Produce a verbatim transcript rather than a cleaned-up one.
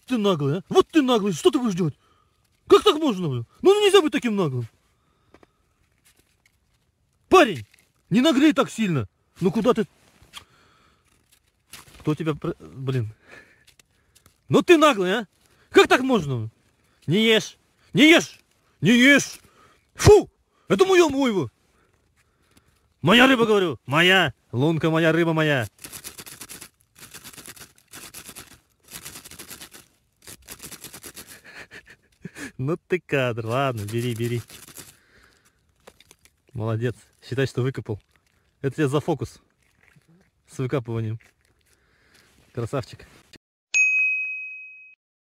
ты наглый, а? Вот ты наглый, что ты будешь делать? Как так можно, блин? Ну нельзя быть таким наглым. Парень, не наглей так сильно. Ну куда ты? Кто тебя... Блин. Ну ты наглый, а? Как так можно? Не ешь. Не ешь. Не ешь. Фу! Это мое мойво. Моя рыба, говорю. Моя. Лунка моя, рыба моя. Ну ты кадр. Ладно, бери, бери. Молодец. Считай, что выкопал. Это тебе за фокус с выкапыванием. Красавчик.